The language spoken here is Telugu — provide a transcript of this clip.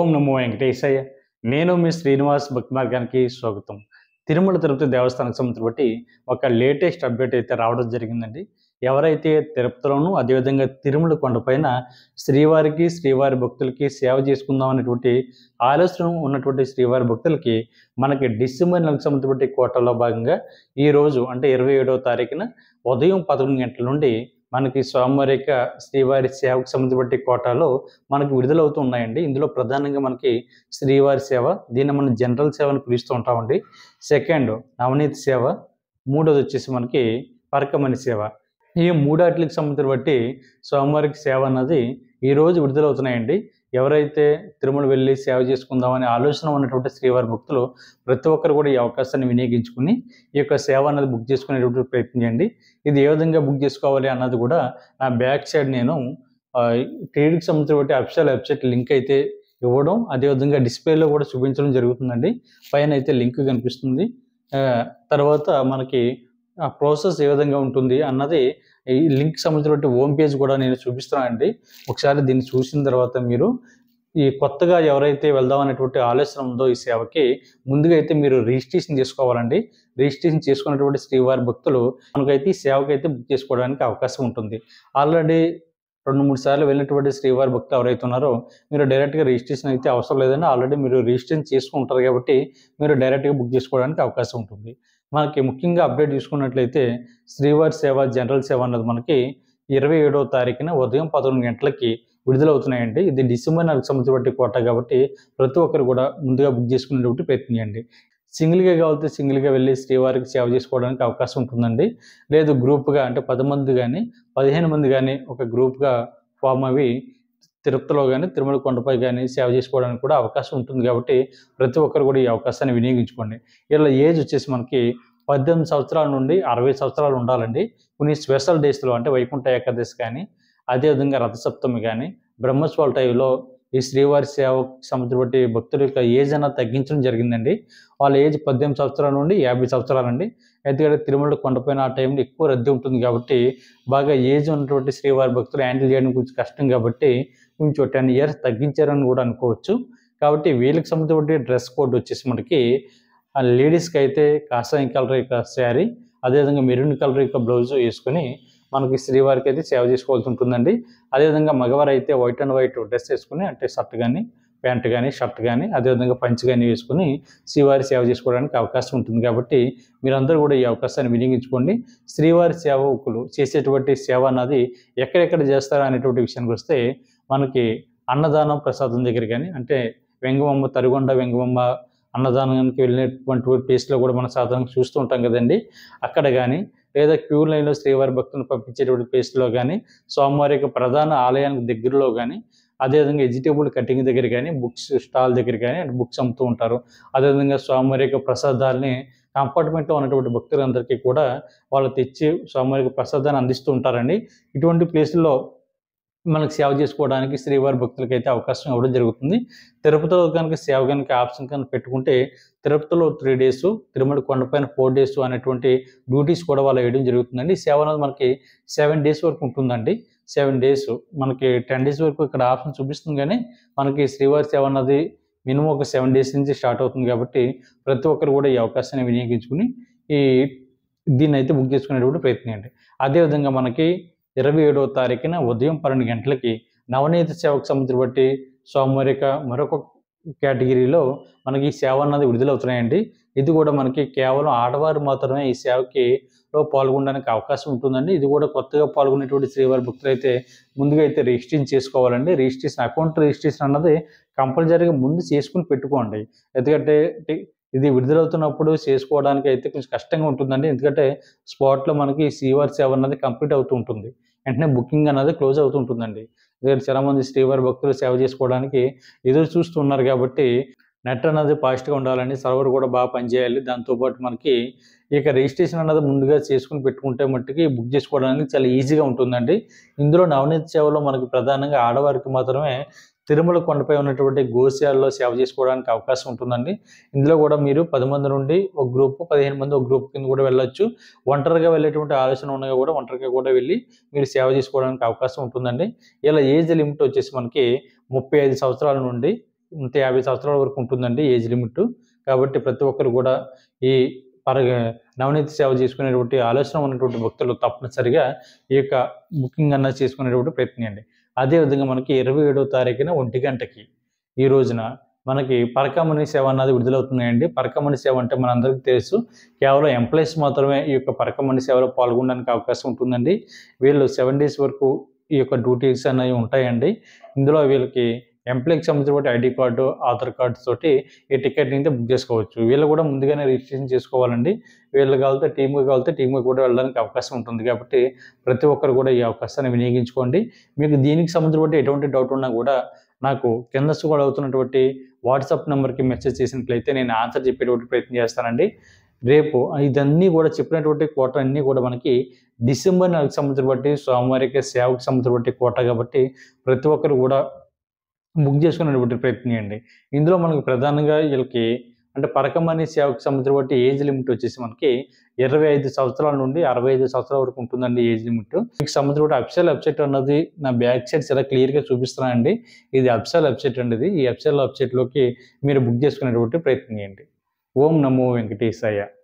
ఓం నమో వెంకటేశయ్య. నేను మీ శ్రీనివాస్ భక్తి మార్గానికి స్వాగతం. తిరుమల తిరుపతి దేవస్థానం సంబంధించి బట్టి ఒక లేటెస్ట్ అప్డేట్ అయితే రావడం జరిగిందండి. ఎవరైతే తిరుపతిలోను అదేవిధంగా తిరుమల కొండపైన శ్రీవారి భక్తులకి సేవ చేసుకుందాం అనేటువంటి ఆలోచన ఉన్నటువంటి శ్రీవారి భక్తులకి మనకి డిసెంబర్ నెలకు సంబంధించి బట్టి కోటలో భాగంగా ఈరోజు అంటే 27వ తారీఖున ఉదయం 11 గంటల నుండి మనకి స్వామివారి యొక్క శ్రీవారి సేవకు సంబంధించి బట్టి కోటాలో మనకు విడుదలవుతూ ఉన్నాయండి. ఇందులో ప్రధానంగా మనకి శ్రీవారి సేవ, దీన్ని మనం జనరల్ సేవ అని పిలుస్తూ ఉంటామండి. సెకండ్ నవనీత సేవ, మూడోది వచ్చేసి మనకి పరకమణి సేవ. ఈ మూడాటికి సంబంధించి బట్టి స్వామివారికి సేవ అన్నది ఈరోజు విడుదలవుతున్నాయండి. ఎవరైతే తిరుమల వెళ్ళి సేవ చేసుకుందామనే ఆలోచన ఉన్నటువంటి శ్రీవారి భక్తులు ప్రతి ఒక్కరు కూడా ఈ అవకాశాన్ని వినియోగించుకుని ఈ యొక్క సేవ అన్నది బుక్ చేసుకునేటువంటి ప్రయత్నం చేయండి. ఇది ఏ విధంగా బుక్ చేసుకోవాలి అన్నది కూడా నా బ్యాక్ సైడ్ నేను టీడీకి సంబంధించిన బట్టి అఫీషియల్ వెబ్సైట్ లింక్ అయితే ఇవ్వడం, అదేవిధంగా డిస్ప్లేలో కూడా చూపించడం జరుగుతుందండి. పైన అయితే లింక్ కనిపిస్తుంది. తర్వాత మనకి ఆ ప్రాసెస్ ఏ విధంగా ఉంటుంది అన్నది ఈ లింక్ సంబంధించిన హోమ్ పేజ్ కూడా నేను చూపిస్తున్నానండి. ఒకసారి దీన్ని చూసిన తర్వాత మీరు ఈ కొత్తగా ఎవరైతే వెళ్దాం అనేటువంటి ఆలోచన ఉందో ఈ సేవకి ముందుగా అయితే మీరు రిజిస్ట్రేషన్ చేసుకోవాలండి. రిజిస్ట్రేషన్ చేసుకున్నటువంటి శ్రీవారి భక్తులు మనకైతే ఈ సేవకి అయితే బుక్ చేసుకోవడానికి అవకాశం ఉంటుంది. ఆల్రెడీ 2-3 సార్లు వెళ్ళినటువంటి శ్రీవారి భక్తులు ఎవరైతే ఉన్నారో మీరు డైరెక్ట్గా రిజిస్ట్రేషన్ అయితే అవసరం లేదండి. ఆల్రెడీ మీరు రిజిస్ట్రేషన్ చేసుకుంటారు కాబట్టి మీరు డైరెక్ట్గా బుక్ చేసుకోవడానికి అవకాశం ఉంటుంది. మనకి ముఖ్యంగా అప్డేట్ చూసుకున్నట్లయితే శ్రీవారి సేవ జనరల్ సేవ అన్నది మనకి 27వ తారీఖున ఉదయం 11 గంటలకి విడుదలవుతున్నాయండి. ఇది డిసెంబర్ నెలకు సంబంధించిన కోట కాబట్టి ప్రతి ఒక్కరు కూడా ముందుగా బుక్ చేసుకునేటువంటి ప్రయత్నం చేయండి. సింగిల్గా కావాలంటే సింగిల్గా వెళ్ళి శ్రీవారికి సేవ చేసుకోవడానికి అవకాశం ఉంటుందండి. లేదు గ్రూప్గా అంటే 10 మంది కానీ 15 మంది కానీ ఒక గ్రూప్గా ఫామ్ అవి తిరుపతిలో కానీ తిరుమల కొండపై కానీ సేవ చేసుకోవడానికి కూడా అవకాశం ఉంటుంది కాబట్టి ప్రతి ఒక్కరు కూడా ఈ అవకాశాన్ని వినియోగించుకోండి. ఇలా ఏజ్ వచ్చేసి మనకి 18 సంవత్సరాల నుండి 60 సంవత్సరాలు ఉండాలండి. కొన్ని స్పెషల్ డేస్లో అంటే వైకుంఠ ఏకాదశి కానీ అదేవిధంగా రథసప్తమి కానీ బ్రహ్మోత్సవాల టైంలో ఈ శ్రీవారి సేవకు సంబంధించిన బట్టి భక్తుల యొక్క ఏజ్ అన్నది తగ్గించడం జరిగిందండి. వాళ్ళ ఏజ్ 18 సంవత్సరాల నుండి 50 సంవత్సరాలండి. ఎందుకంటే తిరుమల కొండపైన ఆ టైంలో ఎక్కువ రద్దీ ఉంటుంది కాబట్టి బాగా ఏజ్ ఉన్నటువంటి శ్రీవారి భక్తులు హ్యాండిల్ చేయడం కొంచెం కష్టం కాబట్టి కొంచెం 10 ఇయర్స్ తగ్గించారని కూడా అనుకోవచ్చు. కాబట్టి వీళ్ళకి సంబంధించిన డ్రెస్ కోడ్ వచ్చేసి మనకి లేడీస్కి అయితే కాషాయం కలర్ యొక్క శారీ, అదేవిధంగా మెరూన్ కలర్ యొక్క బ్లౌజ్ వేసుకొని మనకి శ్రీవారికి అయితే సేవ చేసుకోవాల్సి ఉంటుందండి. అదేవిధంగా మగవారు అయితే వైట్ అండ్ వైట్ డ్రెస్ వేసుకుని అంటే షర్ట్ కానీ ప్యాంట్ కానీ షర్ట్ కానీ అదేవిధంగా పంచ్ కానీ వేసుకొని శ్రీవారి సేవ చేసుకోవడానికి అవకాశం ఉంటుంది. కాబట్టి మీరందరూ కూడా ఈ అవకాశాన్ని వినియోగించుకోండి. శ్రీవారి సేవకులు చేసేటువంటి సేవ అన్నది ఎక్కడెక్కడ చేస్తారు అనేటువంటి విషయానికి వస్తే మనకి అన్నదానం ప్రసాదం దగ్గర కానీ అంటే వెంగమమ్మ తరిగొండ వెంగమమ్మ అన్నదానానికి వెళ్ళినటువంటి ప్లేస్లో కూడా మనం సాధారణంగా చూస్తూ ఉంటాం కదండి. అక్కడ కానీ లేదా క్యూ లైన్లో శ్రీవారి భక్తులను పంపించేటువంటి ప్లేస్లో కానీ స్వామివారి యొక్క ప్రధాన ఆలయానికి దగ్గరలో కానీ అదేవిధంగా వెజిటేబుల్ కటింగ్ దగ్గర కానీ బుక్స్ స్టాల్ దగ్గర కానీ బుక్స్ అమ్ముతూ ఉంటారు. అదేవిధంగా స్వామివారి యొక్క ప్రసాదాలని కంపార్ట్మెంట్లో ఉన్నటువంటి భక్తులందరికీ కూడా వాళ్ళు తెచ్చి స్వామివారి యొక్క ప్రసాదాన్ని అందిస్తూ ఉంటారండి. ఇటువంటి ప్లేసుల్లో మనకు సేవ చేసుకోవడానికి శ్రీవారి భక్తులకి అయితే అవకాశం ఇవ్వడం జరుగుతుంది. తిరుపతిలో కనుక సేవ కనుక ఆప్షన్ కనుక పెట్టుకుంటే తిరుపతిలో 3 days, తిరుమల కొండపైన 4 days అనేటువంటి డ్యూటీస్ కూడా వాళ్ళు వేయడం జరుగుతుందండి. ఈ సేవ అనేది మనకి 7 days వరకు ఉంటుందండి. 7 days మనకి 10 days వరకు ఇక్కడ ఆప్షన్ చూపిస్తుంది కానీ మనకి శ్రీవారి సేవ అన్నది మినిమం ఒక 7 days నుంచి స్టార్ట్ అవుతుంది. కాబట్టి ప్రతి ఒక్కరు కూడా ఈ అవకాశాన్ని వినియోగించుకుని దీన్ని అయితే బుక్ చేసుకునేటువంటి ప్రయత్నం చేయండి. అదేవిధంగా మనకి 27వ తారీఖున ఉదయం 12 గంటలకి నవనీత సేవకు సంబంధించి బట్టి స్వామివారి యొక్క మరొక కేటగిరీలో మనకి ఈ సేవ అన్నది విడుదలవుతున్నాయండి. ఇది కూడా మనకి కేవలం ఆడవారు మాత్రమే ఈ సేవకి పాల్గొనడానికి అవకాశం ఉంటుందండి. ఇది కూడా కొత్తగా పాల్గొనేటువంటి శ్రీవారి భక్తులు అయితే ముందుగా అయితే రిజిస్ట్రేషన్ చేసుకోవాలండి. అకౌంట్ రిజిస్ట్రేషన్ అన్నది కంపల్సరీగా ముందు చేసుకుని పెట్టుకోండి. ఎందుకంటే ఇది విడుదలవుతున్నప్పుడు చేసుకోవడానికి అయితే కొంచెం కష్టంగా ఉంటుందండి. ఎందుకంటే స్పాట్లో మనకి శ్రీవారి సేవ అన్నది కంప్లీట్ అవుతూ ఉంటుంది. వెంటనే బుకింగ్ అన్నది క్లోజ్ అవుతూ ఉంటుందండి. చాలామంది శ్రీవారి భక్తులు సేవ చేసుకోవడానికి ఎదురు చూస్తూ ఉన్నారు కాబట్టి నెట్ అన్నది ఫాస్ట్గా ఉండాలండి. సర్వర్ కూడా బాగా పనిచేయాలి. దాంతోపాటు మనకి ఇక రిజిస్ట్రేషన్ అన్నది ముందుగా చేసుకుని పెట్టుకుంటే మట్టుకి బుక్ చేసుకోవడానికి చాలా ఈజీగా ఉంటుందండి. ఇందులో నవనీత సేవలో మనకి ప్రధానంగా ఆడవారికి మాత్రమే తిరుమల కొండపై ఉన్నటువంటి గోశాలలో సేవ చేసుకోవడానికి అవకాశం ఉంటుందండి. ఇందులో కూడా మీరు 10 మంది నుండి ఒక గ్రూప్, 15 మంది ఒక గ్రూప్ కింద కూడా వెళ్ళొచ్చు. ఒంటరిగా వెళ్ళేటువంటి ఆలోచన ఉన్నగా కూడా ఒంటరిగా కూడా వెళ్ళి మీరు సేవ చేసుకోవడానికి అవకాశం ఉంటుందండి. ఇలా ఏజ్ లిమిట్ వచ్చేసి మనకి 35 సంవత్సరాల నుండి 50 సంవత్సరాల వరకు ఉంటుందండి ఏజ్ లిమిట్. కాబట్టి ప్రతి ఒక్కరు కూడా ఈ పర నవనీత సేవ చేసుకునేటువంటి ఆలోచన ఉన్నటువంటి భక్తులు తప్పనిసరిగా ఈ యొక్క బుకింగ్ అన్నది చేసుకునేటువంటి ప్రయత్నించండి. అదేవిధంగా మనకి 27వ తారీఖున 1 గంటకి ఈ రోజున మనకి పరకామణి సేవ అన్నది విడుదలవుతున్నాయండి. పరకామణి సేవ అంటే మనందరికీ తెలుసు, కేవలం ఎంప్లాయీస్ మాత్రమే ఈ యొక్క పరకామణి సేవలో పాల్గొనడానికి అవకాశం ఉంటుందండి. వీళ్ళు 7 డేస్ వరకు ఈ యొక్క డ్యూటీస్ అనేవి ఉంటాయండి. ఇందులో వీళ్ళకి ఎంప్లాయీకి సంబంధించిన ఐడి కార్డు, ఆధార్ కార్డు తోటి ఈ టికెట్ అయితే బుక్ చేసుకోవచ్చు. వీళ్ళు కూడా ముందుగానే రిజిస్ట్రేషన్ చేసుకోవాలండి. వీళ్ళు కావాలితే టీమ్‌గా కూడా వెళ్ళడానికి అవకాశం ఉంటుంది. కాబట్టి ప్రతి ఒక్కరు కూడా ఈ అవకాశాన్ని వినియోగించుకోండి. మీకు దీనికి సంబంధించిన ఎటువంటి డౌట్ ఉన్నా కూడా నాకు కింద స్క్రోల్ అవుతున్నటువంటి వాట్సాప్ నెంబర్‌కి మెసేజ్ చేసినట్లయితే నేను ఆన్సర్ చెప్పేటువంటి ప్రయత్నం చేస్తానండి. రేపు ఇదన్నీ కూడా చెప్పినటువంటి కోటా అన్నీ కూడా మనకి డిసెంబర్ నెలకు సంబంధించినటువంటి స్వామివారికి సేవకు సంబంధించినటువంటి కోటా కాబట్టి ప్రతి ఒక్కరు కూడా బుక్ చేసుకునేటువంటి ప్రయత్నం చేయండి. ఇందులో మనకు ప్రధానంగా వీళ్ళకి అంటే పరకమణి సేవకు సంబంధించినటువంటి ఏజ్ లిమిట్ వచ్చేసి మనకి 25 సంవత్సరాల నుండి 65 సంవత్సరాల వరకు ఉంటుందండి ఏజ్ లిమిట్. మీకు సంబంధించిన అఫీషియల్ వెబ్సైట్ అన్నది నా బ్యాక్ సైడ్ చాలా క్లియర్‌గా చూపిస్తున్నానండి. ఇది అఫీషియల్ వెబ్సైట్ అండి ఇది. ఈ అఫీషియల్ వెబ్సైట్‌లోకి మీరు బుక్ చేసుకునేటువంటి ప్రయత్నం చేయండి. ఓం నమో వెంకటేశాయ.